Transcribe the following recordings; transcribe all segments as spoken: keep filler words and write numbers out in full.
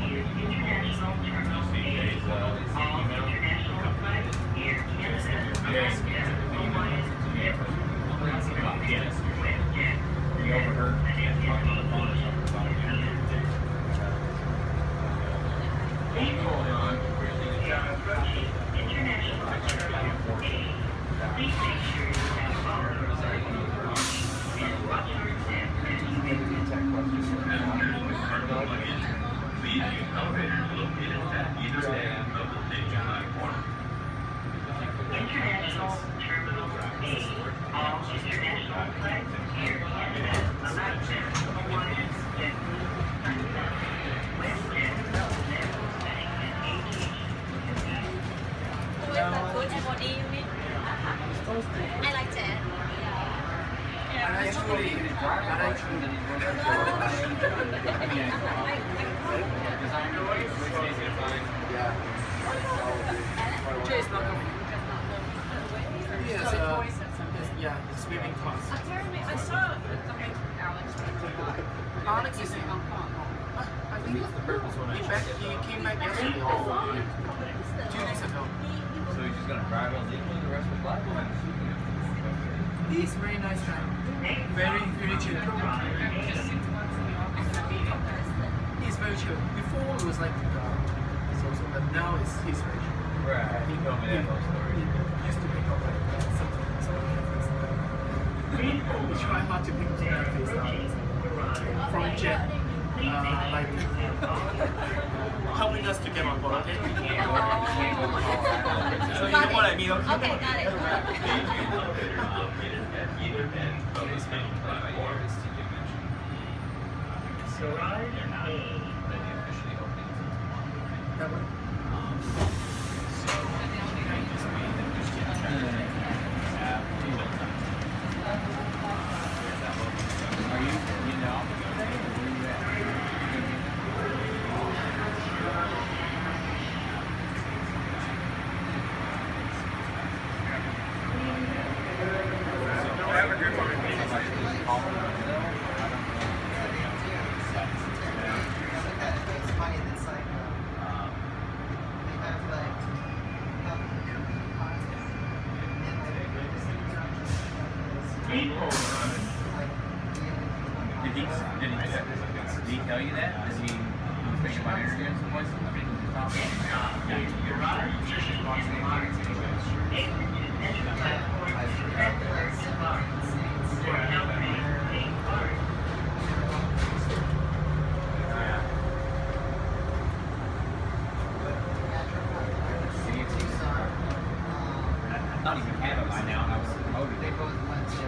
use International Terminal eight. All international flights, Air Canada, Alaska, Hawaiian, Yes. We overheard talking on the phone or something about it. International Terminal eight. Please make sure you have all your luggage and watch your step as you exit. Please use elevators located at either end of the station platform. International Terminal eight. All international flights, Air Canada, Alaska, Hawaiian, JetBlue, Sunset, WestJet, Delta, and Aviation. Who is the good M O D you mean? I like that. And actually, and actually, yeah. Jay's not coming. Yes, uh, yeah, the swimming class. Apparently, I saw something Alex. Alex is in Hong Kong. I think he back. He came back yesterday or two days ago. So he's just gonna drive illegally the rest of the life? He's very nice guy. Very, very chill. He's very chill. Before it was like uh, so, so, but now it's he's very chill. Right. He told me that whole story. He used to pick up like uh, something, something different. We try hard to pick up some face stuff from Jet, uh, like helping us to get on board. Okay. So you know what I mean? Okay. Okay, got it. So ride A. That one? Are you, you know, where you at? Have a good one. Did he, did he, did he tell you that? Did he, he was thinking about interviewing someplace? I mean, he was talking I thought he would have it by now, and I was promoted. They both went to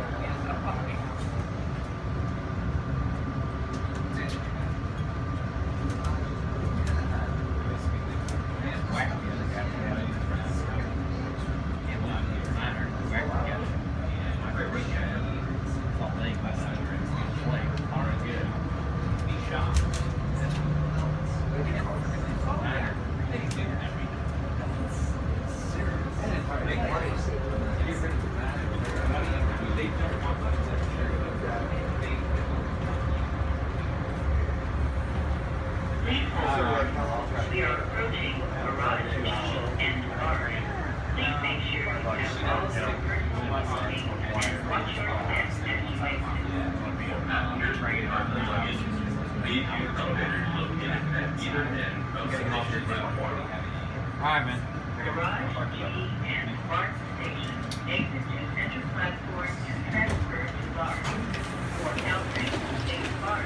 We are approaching Garage and Bar. Please make sure you have all your personal belongings and watch your steps as you exit. Please use elevators located at either end of the station platform. Alright, man. Garage G and BART Station. Exit to center platform and transfer to Bar. For Caltrain, take Bar